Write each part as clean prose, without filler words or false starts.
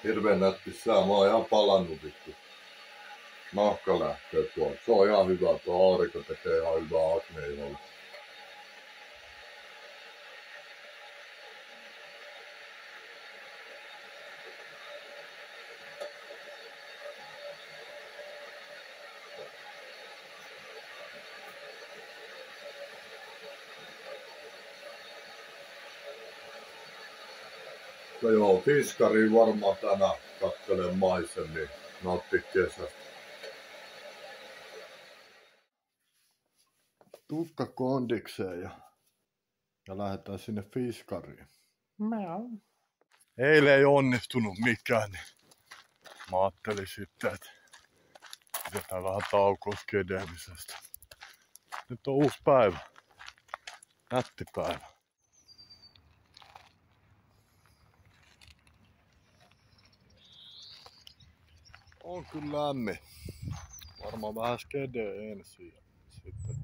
Hirveen nätti sää. Mä oon ihan palannut vittu. Nahka lähtee tuolta. Se on ihan hyvä. Tuo aurinko tekee ihan hyvää akneiholla. No joo, fiskariin varmaan tänään katselen maisemia, nautti kesästä. Tukka kondikseen ja lähdetään sinne fiskariin. Eilen ei onnistunut mikään, niin mä ajattelin sitten, että pidetään vähän taukoa skedemisestä. Nyt on uusi päivä. Nätti päivä. On kyllä lämmin. Varmaan vähän skedeä ensin ja sitten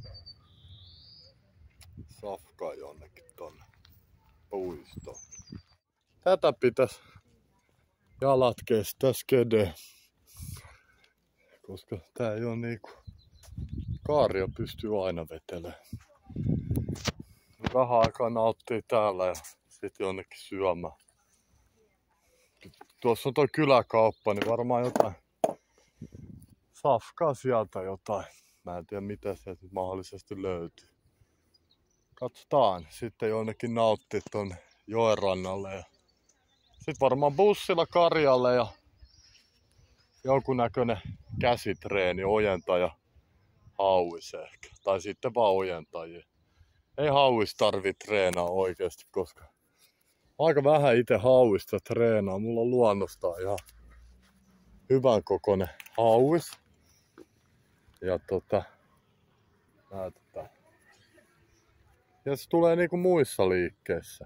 safkaa jonnekin tonne puistoon. Tätä pitäisi jalat kestää skedeä. Koska tää ei oo niinku... Kaaria pystyy aina vetelemään. Vähän aikaa nauttii täällä ja sitten jonnekin syömään. Tuossa on toi kyläkauppa, niin varmaan jotain safkaa sieltä jotain. Mä en tiedä mitä sieltä mahdollisesti löytyy. Katsotaan. Sitten jonnekin nauttii tonne joenrannalle. Ja sitten varmaan bussilla Karjalle ja jonkunnäköinen käsitreeni, ojentaja, hauis ehkä. Tai sitten vaan ojentajia. Ei hauis tarvi treenaa oikeesti, koska aika vähän itse hauista treenaa. Mulla on luonnostaan ihan hyvän kokoinen hauis. Ja näytetään. Ja se tulee niinku muissa liikkeissä.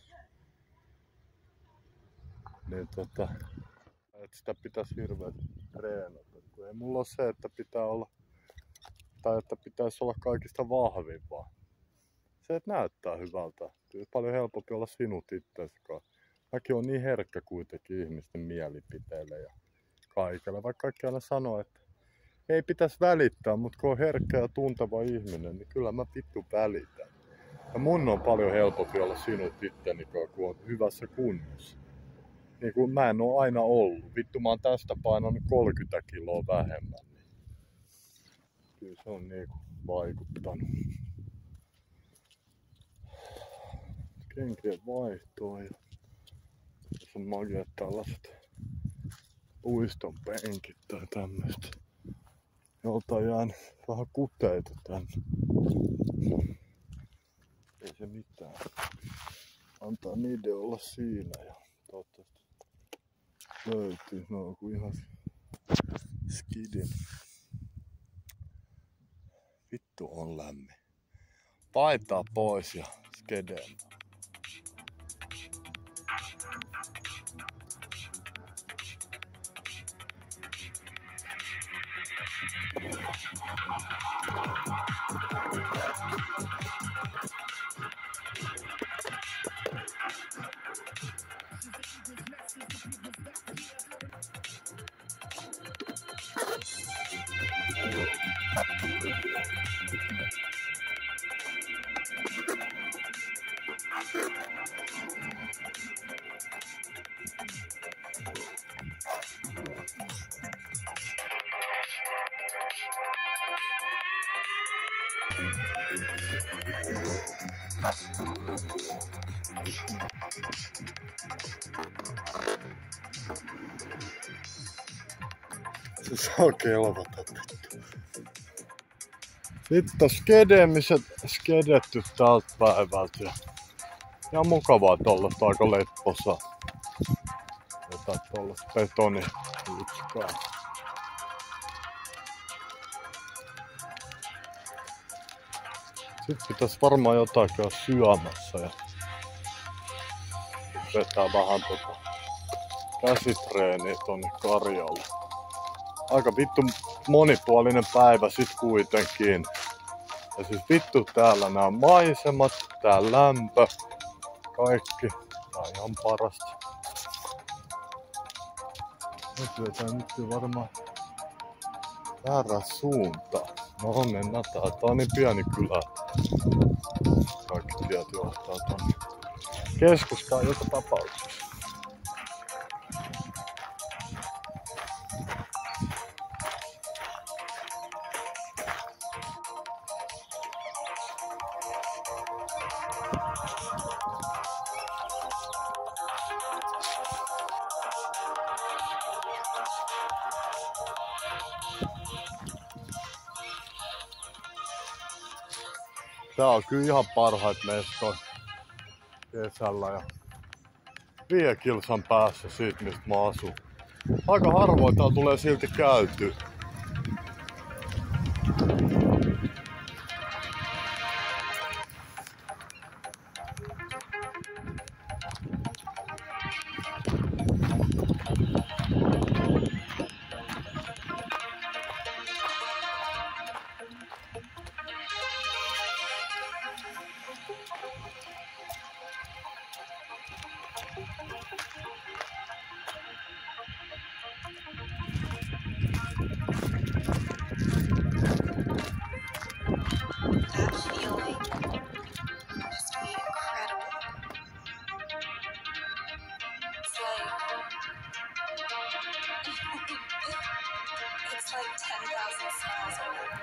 Niin että sitä pitäisi hirveästi treenata. Kun ei mulla ole se, että pitää olla, tai että pitäisi olla kaikista vahvin vaan. Se, että näyttää hyvältä. Paljon helpompi olla sinut itseäsi. Mäkin on niin herkkä kuitenkin ihmisten mielipiteille ja kaikille. Vaikka kaikki aina sanoo, että ei pitäisi välittää, mutta kun on herkkä ja tunteva ihminen, niin kyllä mä vittu välitän. Ja mun on paljon helpompi olla sinut itteni, kun on hyvässä kunnossa. Niin kuin mä en oo aina ollut. Vittu mä oon tästä painanut 30 kiloa vähemmän. Kyllä se on niinku vaikuttanut. Kenkien vaihtoa ja tässä on makeat tällaiset puiston penkit tai tämmöistä. Jolta jään vähän kuteita tänne. Ei se mitään. Antaa niiden olla siinä ja toivottavasti löytyy. No on kuin ihan skidin. Vittu on lämmin. Paitaa pois ja skedeen. Se saa kelvata vittu. Sitten on skedemiset skedetty tältä päivältä. Ja ihan mukavaa tollasta, aika lepposaa. Jotain tollasta betoniytskaa. Sitten pitäis varmaan jotain käydä syömässä ja vetää vähän käsitreeniä tonne Karjalle. Aika vittu monipuolinen päivä sit kuitenkin. Ja siis vittu täällä nämä maisemat, tää lämpö, kaikki. Tää on ihan parasta. Nyt vetää nyt varmaan väärä suuntaan. No mennään tää. Tää on niin pieni kylä. Kaikki tiet johtaa tonne keskustaan joka tapauksessa. Tää on kyllä ihan parhaat mestoja kesällä ja 5 kilsan päässä siitä mistä mä asun. Aika harvoin täällä tulee silti käytyä. It's like 10,000 smiles away.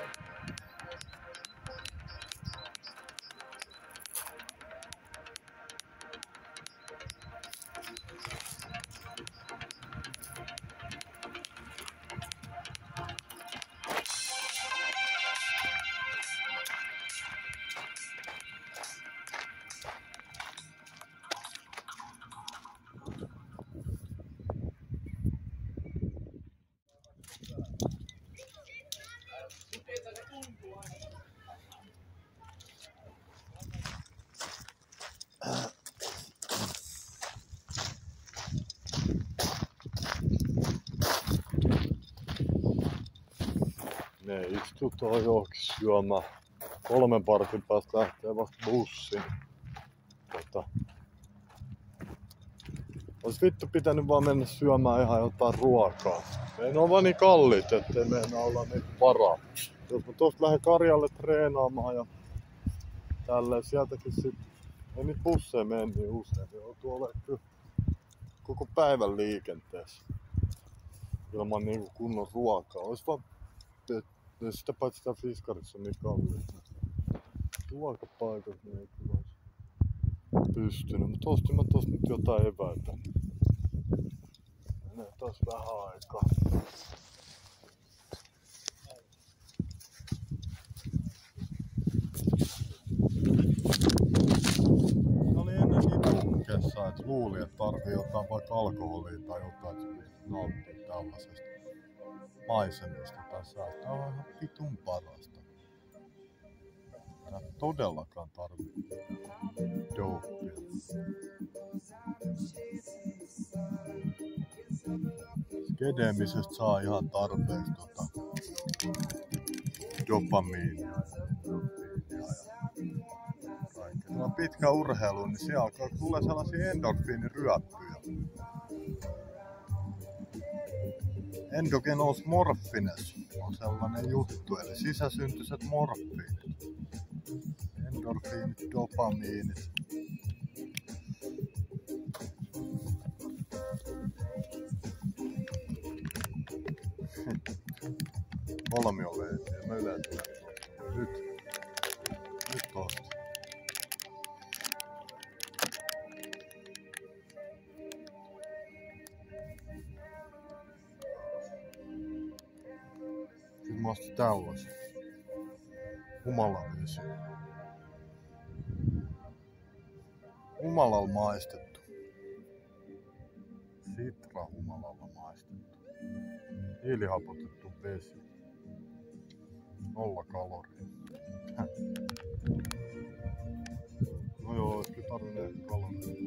Ne istutaan johonkin syömään. 3 vartin päästä lähtee vasta bussi. Ois vittu pitänyt vaan mennä syömään ihan jotain ruokaa. Ne on vaan niin kalliit, ettei meinaa olla niitä varaa. Jos mä tosta lähden Karjalle treenaamaan ja tälleen sieltäkin sit ei niitä busseja mene niin usein. Ne joutuu olemaan kyllä koko päivän liikenteessä. Ilman niinku kunnon ruokaa. Ois vaan sitä paitsi sitä Fiskarissa on niin kalliita. Ruokapaikat niin ei kyllä ois pystynyt. Mut ostin mä tosta nyt jotain eväitä. Menee taas vähän aikaa. Se oli ennen niin tuhkeessa, että luuli, että tarvii jotain vaikka alkoholia tai jotain, että se nauttii tällaisesta maisemista tässä. Tää on ihan vitun parasta. Tää todellakaan tarvii dopea. Skedemisestä saa ihan tarpeeksi dopamiinia ja endorfiinia ja kaikkea. Tämä on pitkä urheilu, niin siellä alkaa tulla sellaisia endorfiiniryöppyjä. Endogenous morphines on sellainen juttu, eli sisäsyntyiset morfiinit. Endorfiinit, dopamiinit. Kolmioveisiä, mä yleensä nyt tosta. Sitten mä ostin tällaisen. Humalaveesi. Humalalla maistettu. Sitra humalalla maistettu. Hiilihapotettu vesi. 0 kaloria. No joo, ois kyllä tarvinnut ehkä kaloria.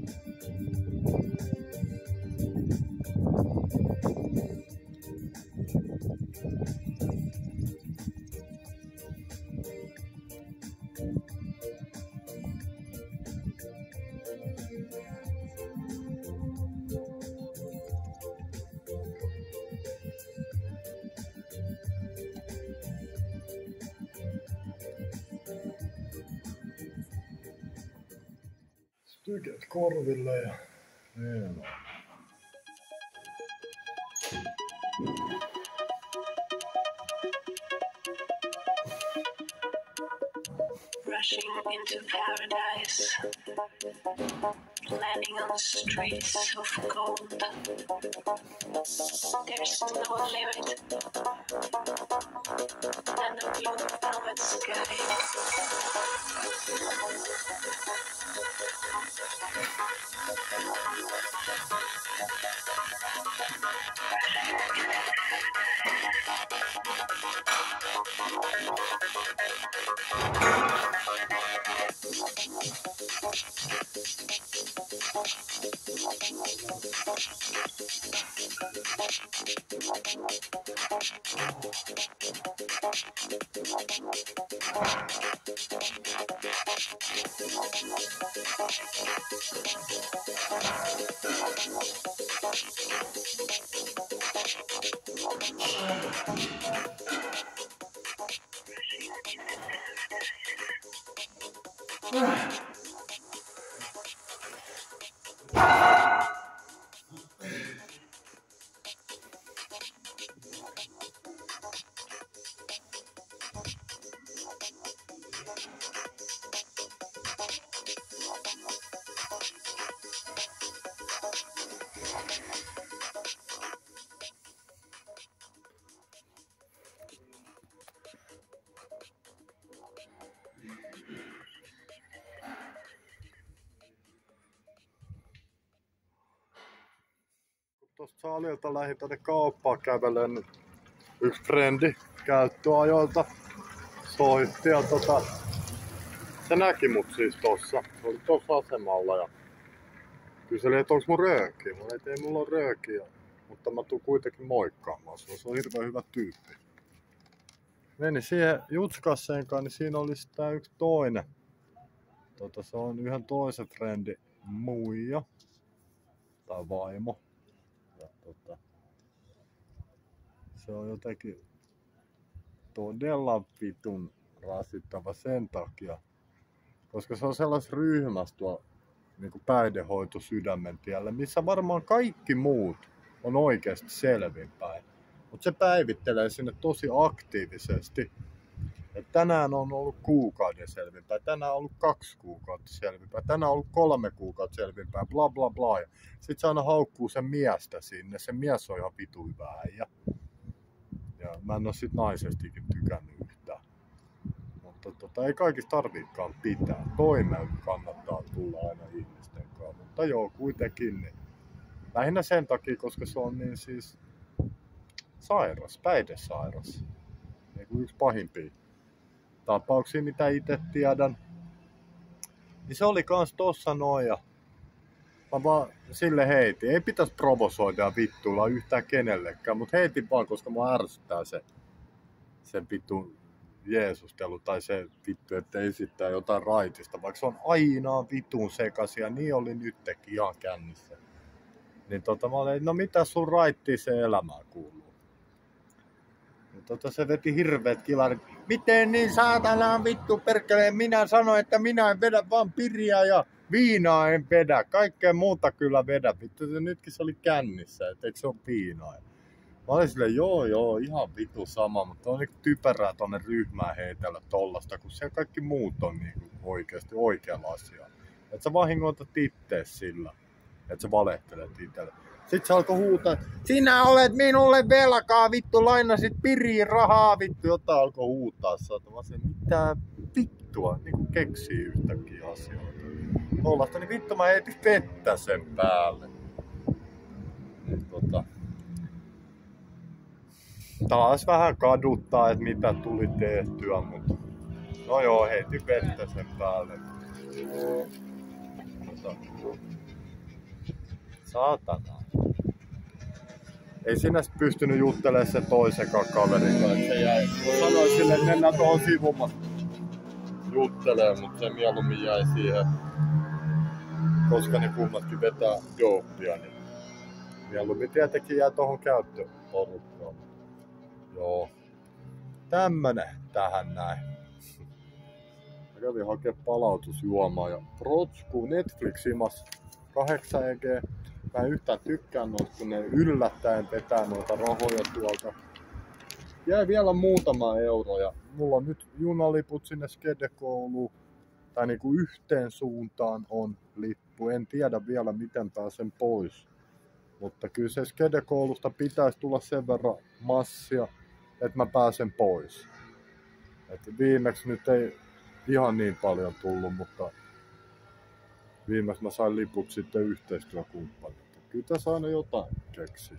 Tyket korville ja niin. Rushing into paradise, landing on the streets of gold. There's no limit than the blue velvet sky. Tuosta salilta lähdin tänne kauppaan kävelen, niin yksi frendi käyttöajoilta soitti ja se näki mut siis tossa. Se oli tossa asemalla ja kyseli, että onks mun röökiä. Mä olin, että ei mulla ole röökiä, mutta mä tuun kuitenkin moikkaamaan. Se on hirveän hyvä tyyppi. Meni siihen jutskasseenkaan, niin siinä oli tää yksi toinen. Se on yhden toisen frendi muija tai vaimo. Ja se on jotenkin todella vitun rasittava sen takia, koska se on sellaisessa ryhmässä tuolla niin päihdehoito Sydämen tiellä, missä varmaan kaikki muut on oikeasti selvinpäin. Mutta se päivittelee sinne tosi aktiivisesti. Et tänään on ollut kuukauden selvinpäin, tänään on ollut 2 kuukautta selvinpäin, tänään on ollut 3 kuukautta selvinpäin, bla bla bla. Sitten se aina haukkuu sen miestä sinne, se mies on ihan vitu hyvä äijä. Ja mä en oo sit naisestikin tykännyt yhtään. Mutta ei kaikista tarviikaan pitää. Toimeen kannattaa tulla aina ihmisten kanssa. Mutta joo, kuitenkin. Niin. Lähinnä sen takia, koska se on niin siis sairas, päihdesairas. Niin kuin yksi pahimpia tapauksia, mitä itse tiedän. Niin se oli kans tossa noin ja mä vaan sille heitin. Ei pitäisi provosoida ja vittuilla yhtään kenellekään, mutta heitin vaan, koska mua ärsyttää se vittu jeesustelu tai se vittu, että esittää jotain raitista, vaikka se on aina vitun sekaisin ja niin oli nytkin ihan kännissä. Niin mä olin, no mitä sun raittiin se elämään kuuluu? Niin se veti hirveet kilarit. Miten niin saatanaan vittu perkeleen? Minä sanoin, että minä en vedä vaan piriä ja viinaa en vedä. Kaikkea muuta kyllä vedä. Vittu se nytkin se oli kännissä, et eikö se ole viinaa? Mä olin silleen, joo, ihan vittu sama, mutta on niinku typerää tonne ryhmään heitellä tollasta, kun siellä kaikki muut on niinku oikeasti oikealla asialla. Et sä vahingoitat ittees sillä, että sä valehtelet itselle. Sitten se alkoi huutaa, sinä olet minulle velkaa, vittu, lainasit piriin rahaa, vittu, jota alkoi huutaa. Mä sanoin, mitä vittua, niinku keksii yhtäkkiä asioita. Tollasta, niin vittu mä heitin vettä sen päälle. Niin, taas vähän kaduttaa, että mitä tuli tehtyä, mutta no joo, heitin vettä sen päälle. Saatana. Ei sinä sit pystynyt juttelemaan sen toisenkaan kaverin kanssa, että se jäi. Sanoin sille, että mennään tuohon sivumaan juttelemaan, mutta se mieluummin jäi siihen. Koska ne kummatkin vetää dopia, niin mieluummin tietenkin jää tuohon käyttöporukkaan. Joo. Tämmönen tähän näin. Mä kävin hakemaan palautusjuomaa ja Protsku Netflix himas 8 EG. Mä en yhtään tykkää noista, kun ne yllättäen vetää noita rahoja tuolta. Jäi vielä muutama euro ja mulla on nyt junaliput sinne Skedekouluun. Tai niinku yhteen suuntaan on lippu. En tiedä vielä miten pääsen pois. Mutta kyllä se Skedekoulusta pitäisi tulla sen verran massia, että mä pääsen pois. Et viimeksi nyt ei ihan niin paljon tullut, mutta viimeksi mä sain liput sitten yhteistyökumppanilta. Kyllä tässä aina jotain keksii.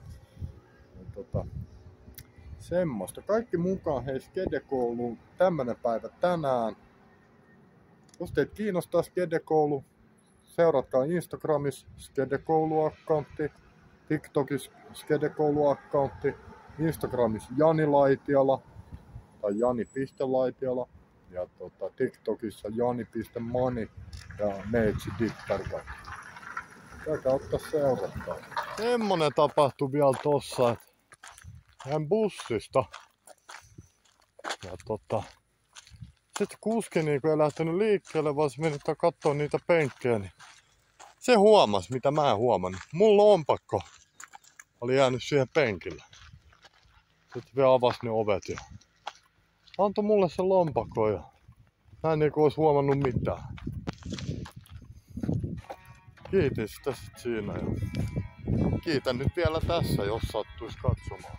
Semmoista. Kaikki mukaan hei Skedekouluun. Tämmönen päivä tänään. Jos teitä kiinnostaa Skedekoulu, seuratkaa Instagramissa Skedekoulu-accountti, TikTokissa Skedekoulu-accountti, Instagramissa Jani Laitiala tai Jani.Laitiala ja TikTokissa Jani.Mani ja Meitsi Dipperga. Käykää ottaa seurattaa. Semmonen tapahtui vielä tossa, että hän bussista ja sitten kuski niinku ei lähtenyt liikkeelle, vaan se meni kattoo niitä penkkejä, niin se huomasi, mitä mä en huomannut. Mun lompakko oli jäänyt siihen penkille. Sitten vielä avasi ne ovet ja antoi mulle se lompakko ja mä en niinku ois huomannut mitään. Kiitin sitä sit siinä ja kiitän nyt vielä tässä, jos sattuis katsomaan.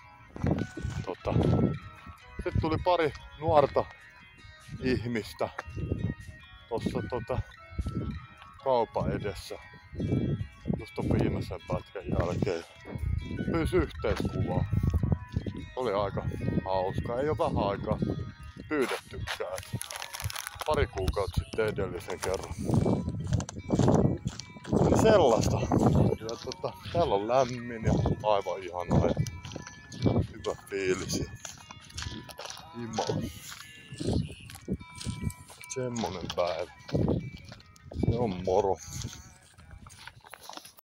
Sitten tuli pari nuorta ihmistä tossa kaupan edessä just ton viimeisen pätkän jälkeen. Pyysi yhteiskuvaa. Oli aika hauska. Ei oo vähän aikaa pyydettykään. Pari kuukautta sitten edellisen kerran. Sellaista. Ja täällä on lämmin ja aivan ihanaa ja hyvä fiilis ja imaus. Semmonen päivä. Se on moro.